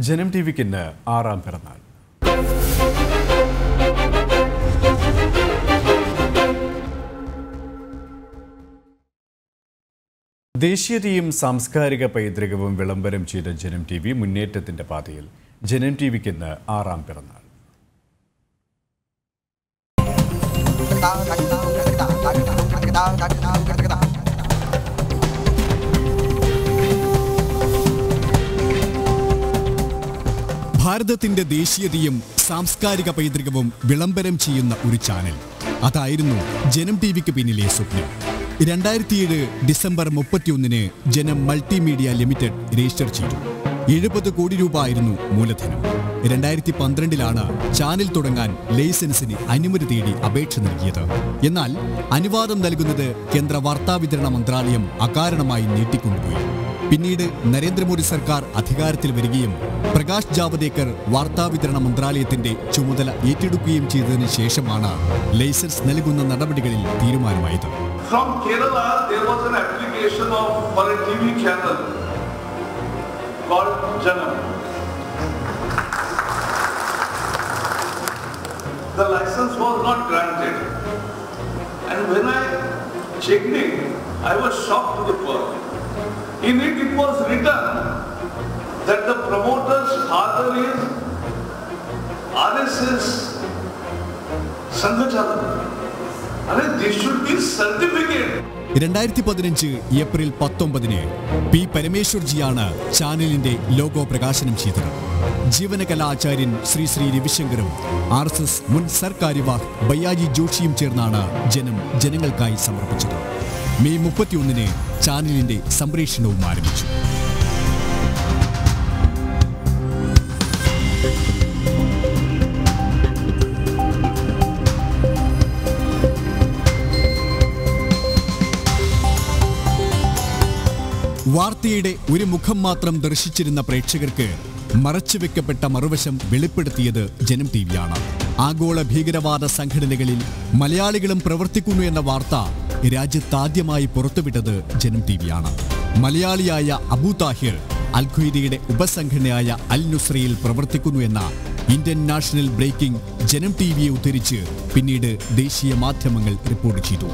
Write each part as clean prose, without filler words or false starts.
ജനം ടിവിക്ക് ഇന്ന് 6ാം പിറന്നാൾ. ദേശീയതയും സാംസ്കാരിക പൈതൃകവും വിളംബരം ചെയ്ത ജനം ടി വി മുന്നേറ്റത്തിന്റെ പാതയിൽ. ജനം ടിവിക്ക് ഇന്ന് 6ാം പിറന്നാൾ. ഭാരതത്തിന്റെ ദേശീയതയും സാംസ്കാരിക പൈതൃകവും വിളംബരം ചെയ്യുന്ന ഒരു ചാനൽ, അതായിരുന്നു ജനം ടിവിക്ക് പിന്നിലെ സ്വപ്നം. 2007 ഡിസംബർ 31 ജനം മൾട്ടിമീഡിയ ലിമിറ്റഡ് രജിസ്റ്റർ ചെയ്തു. 70 കോടി രൂപ ആയിരുന്നു മൂലധനം. 2012 ചാനൽ തുടങ്ങാൻ ലൈസൻസിന് അനുമതി തേടി അപേക്ഷ നൽകിയത്. എന്നാൽ അനുവാദം നൽകുന്നത് കേന്ദ്ര വാർത്താവിതരണ മന്ത്രാലയം അകാരണമായി നീട്ടിക്കൊണ്ടുപോയി. പിന്നീട് നരേന്ദ്രമോദി സർക്കാർ അധികാരത്തിൽ വരികയും പ്രകാശ് ജാവദേക്കർ വാർത്താവിതരണ മന്ത്രാലയത്തിന്റെ ചുമതല ഏറ്റെടുക്കുകയും ചെയ്തതിനു ശേഷമാണ് ലൈസൻസ് നൽകുന്ന നടപടികളിൽ തീരുമാനമായത്. From Kerala, there was an application for a TV channel called Janam. The license was not granted, and when I checked it, I was shocked to the core. In it, it was written that the promoter's father is RSS Sanghachara. And this should be certificate. 2015 April 19 P പരമേശ്വർജിയാണ് ചാനലിന്റെ logo പ്രകാശനം ചെയ്തത്. ജീവനകലാചാര്യൻ Shri രവിശങ്കറും RSS മുൻ സർക്കാരിവാഹ് ബയ്യാജി ജോഷിയും ചേർന്നാണ് ജനം ജനങ്ങൾക്കായി സമർപ്പിച്ചത്. May 31 ചാനലിന്റെ സംപ്രേഷണവും ആരംഭിച്ചു. വാർത്തയുടെ ഒരു മുഖം മാത്രം ദർശിച്ചിരുന്ന പ്രേക്ഷകർക്ക് മറച്ചുവെക്കപ്പെട്ട മറുവശം വെളിപ്പെടുത്തിയത് ജനം ടിവിയാണ്. ആഗോള ഭീകരവാദ സംഘടനകളിൽ മലയാളികളും പ്രവർത്തിക്കുന്നു എന്ന വാർത്ത രാജ്യത്താദ്യമായി പുറത്തുവിട്ടത് ജനം ടിവിയാണ്. മലയാളിയായ അബു താഹിർ അൽ ഖ്വയ്ദയുടെ ഉപസംഘടനയായ അൽ നുസ്രയിൽ പ്രവർത്തിക്കുന്നു എന്ന ഇന്ത്യൻ നാഷണൽ ബ്രേക്കിംഗ് ജനം ടിവിയെ ഉദ്ധരിച്ച് പിന്നീട് ദേശീയ മാധ്യമങ്ങൾ റിപ്പോർട്ട് ചെയ്തു.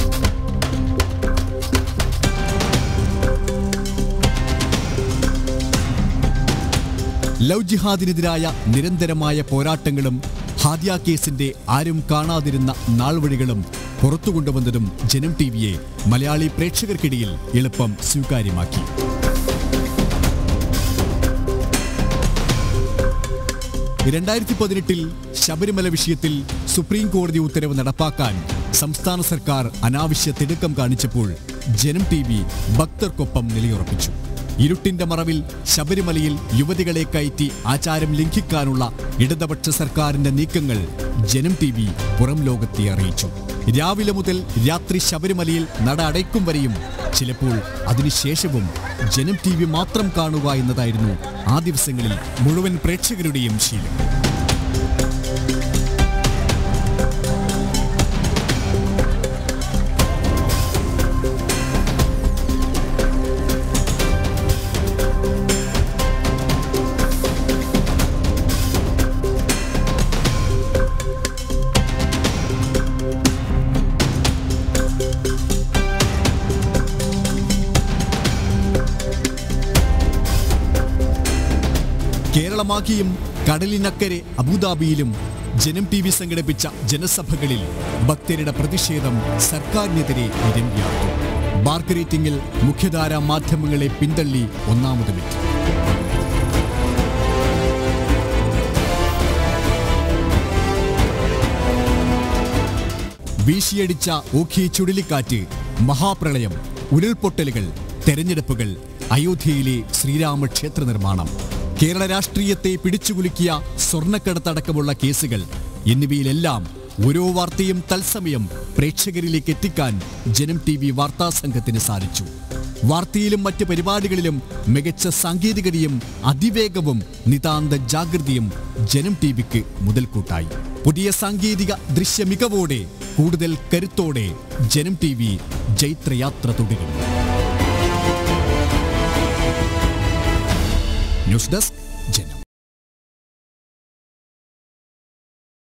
ലവ് ജിഹാദിനെതിരായ നിരന്തരമായ പോരാട്ടങ്ങളും ഹാദിയ കേസിന്റെ ആരും കാണാതിരുന്ന നാൾവഴികളും പുറത്തുകൊണ്ടുവന്നതും ജനം ടിവിയെ മലയാളി പ്രേക്ഷകർക്കിടയിൽ എളുപ്പം സ്വീകാര്യമാക്കി. ശബരിമല വിഷയത്തിൽ സുപ്രീം കോടതി ഉത്തരവ് നടപ്പാക്കാൻ സംസ്ഥാന സർക്കാർ അനാവശ്യ തിടുക്കം കാണിച്ചപ്പോൾ ജനം ടിവി ഭക്തർക്കൊപ്പം നിലയുറപ്പിച്ചു. ഇരുട്ടിന്റെ മറവിൽ ശബരിമലയിൽ യുവതികളെ കയറ്റി ആചാരം ലംഘിക്കാനുള്ള ഇടതുപക്ഷ സർക്കാരിന്റെ നീക്കങ്ങൾ ജനം ടിവി പുറം ലോകത്തെ അറിയിച്ചു. രാവിലെ മുതൽ രാത്രി ശബരിമലയിൽ നട അടയ്ക്കും വരെയും ചിലപ്പോൾ അതിനുശേഷവും ജനം ടിവി മാത്രം കാണുക എന്നതായിരുന്നു ആ ദിവസങ്ങളിൽ മുഴുവൻ പ്രേക്ഷകരുടെയും ശീലം. കേരളമാക്കിയും കടലിനക്കരെ അബുദാബിയിലും ജനം ടിവി സംഘടിപ്പിച്ച ജനസഭകളിൽ ഭക്തരുടെ പ്രതിഷേധം സർക്കാരിനെതിരെ ഇരമ്പിയാർത്തു. മാർക്കറ്റിംഗിൽ മുഖ്യധാരാ മാധ്യമങ്ങളെ പിന്തള്ളി ഒന്നാമതുമെത്തി. വീശിയടിച്ച ഓഖി ചുഴലിക്കാറ്റ്, മഹാപ്രളയം, ഉരുൾപൊട്ടലുകൾ, തെരഞ്ഞെടുപ്പുകൾ, അയോധ്യയിലെ ശ്രീരാമക്ഷേത്ര നിർമ്മാണം, കേരള രാഷ്ട്രീയത്തെ പിടിച്ചുകുലുക്കിയ സ്വർണ്ണക്കടത്തടക്കമുള്ള കേസുകൾ എന്നിവയിലെല്ലാം ഓരോ വാർത്തയും തത്സമയം പ്രേക്ഷകരിലേക്ക് എത്തിക്കാൻ ജനം ടിവി വാർത്താ സംഘത്തിന് സാധിച്ചു. വാർത്തയിലും മറ്റ് പരിപാടികളിലും മികച്ച സാങ്കേതികതയും അതിവേഗവും നിതാന്ത ജാഗ്രതയും ജനം ടിവിക്ക് മുതൽക്കൂട്ടായി. പുതിയ സാങ്കേതിക ദൃശ്യ മികവോടെ കൂടുതൽ കരുത്തോടെ ജനം ടിവി ജൈത്രയാത്ര തുടരും. News desk